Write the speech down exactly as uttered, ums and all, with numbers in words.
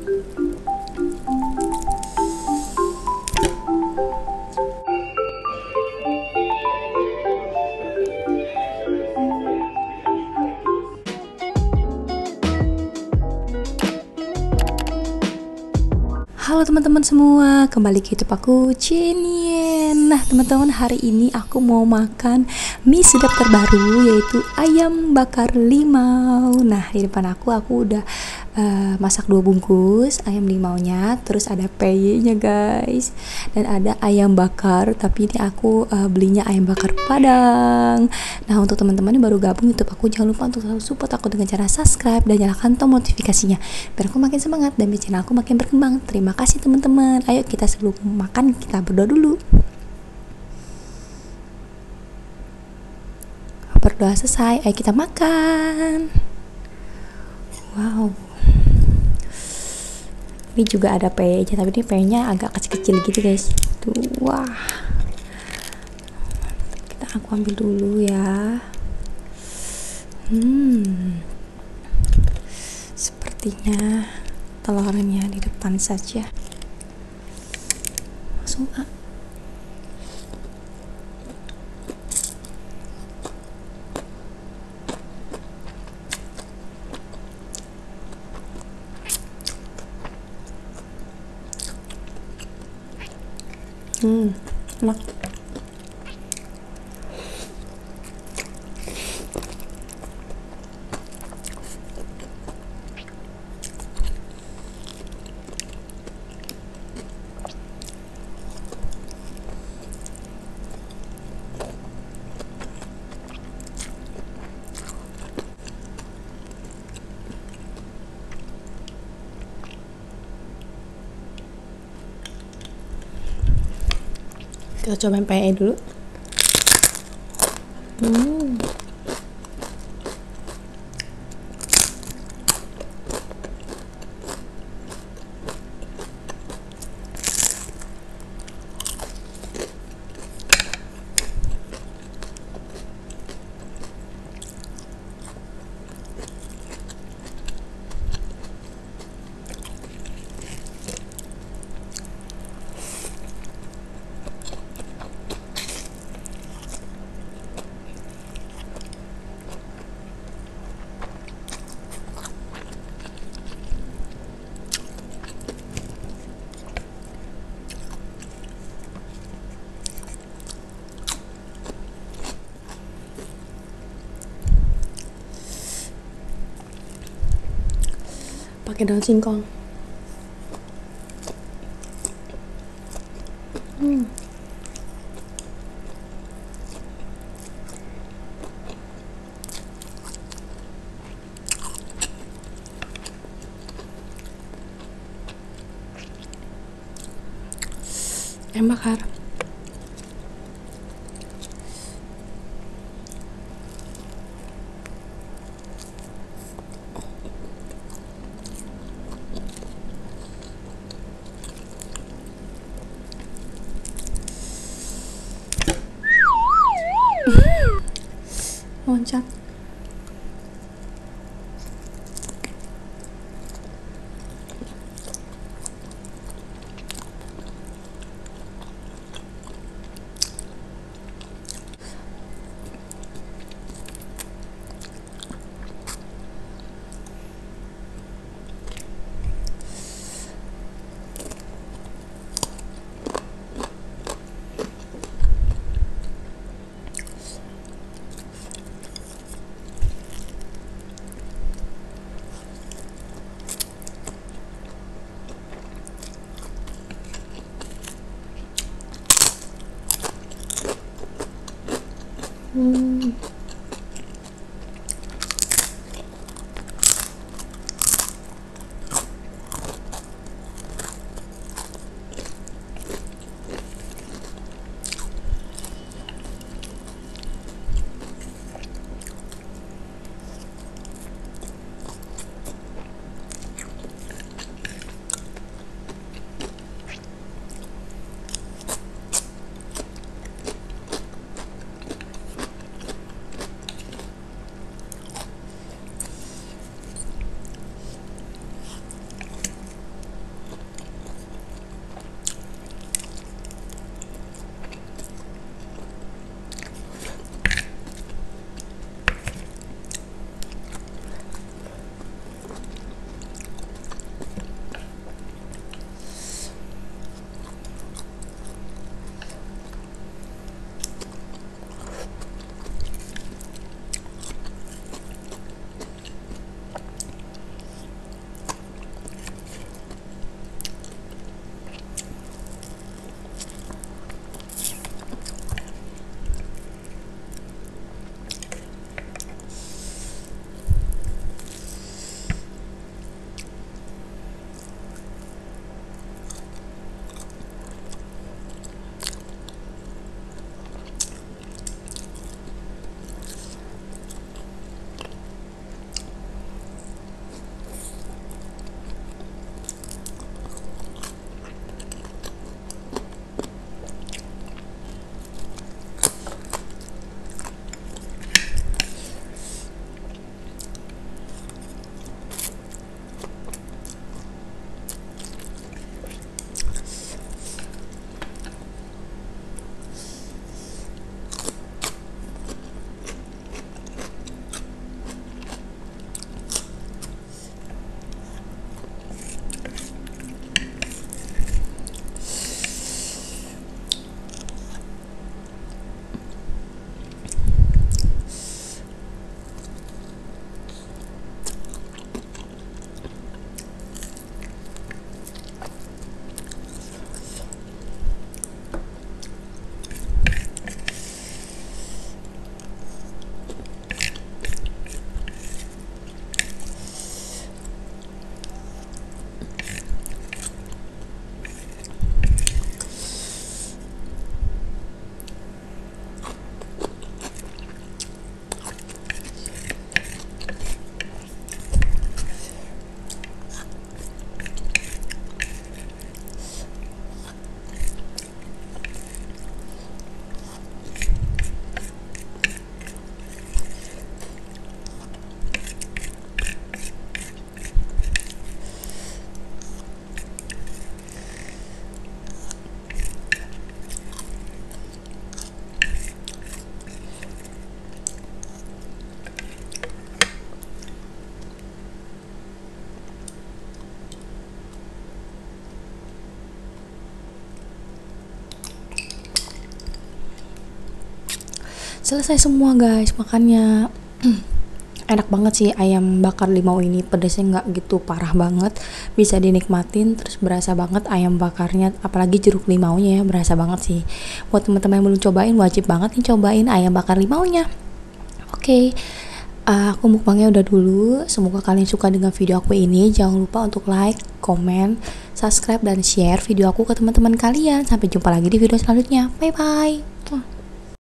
Halo teman-teman semua, kembali ke YouTube aku, Cinien. Nah teman-teman, hari ini aku mau makan mie sedap terbaru, yaitu ayam bakar limau. Nah di depan aku, aku udah uh, masak dua bungkus ayam limaunya. Terus ada peyenya guys, dan ada ayam bakar, tapi ini aku uh, belinya ayam bakar Padang. Nah untuk teman-teman yang baru gabung YouTube aku, jangan lupa untuk selalu support aku dengan cara subscribe dan nyalakan tombol notifikasinya, biar aku makin semangat dan biar channel aku makin berkembang. Terima kasih teman-teman. Ayo kita sebelum makan kita berdoa dulu. Berdoa selesai, ayo kita makan. Wow. Ini juga ada peyenya, tapi ini peyenya agak kecil-kecil gitu guys. Tuh, wah. Kita aku ambil dulu ya. Hmm. Sepertinya telurnya di depan saja. Langsung ah. Hmm, enak. Kita cobain peyenya dulu. Hmm. Pakai daun singkong. Hmm. Ayam bakar. Loncat. selesai semua guys makannya. Enak banget sih ayam bakar limau ini, pedasnya nggak gitu parah banget, bisa dinikmatin, terus berasa banget ayam bakarnya, apalagi jeruk limaunya ya, berasa banget sih. Buat teman-teman yang belum cobain, wajib banget nih cobain ayam bakar limaunya. Oke, uh, aku mukbangnya udah dulu. Semoga kalian suka dengan video aku ini. Jangan lupa untuk like, komen, subscribe, dan share video aku ke teman-teman kalian. Sampai jumpa lagi di video selanjutnya. Bye bye.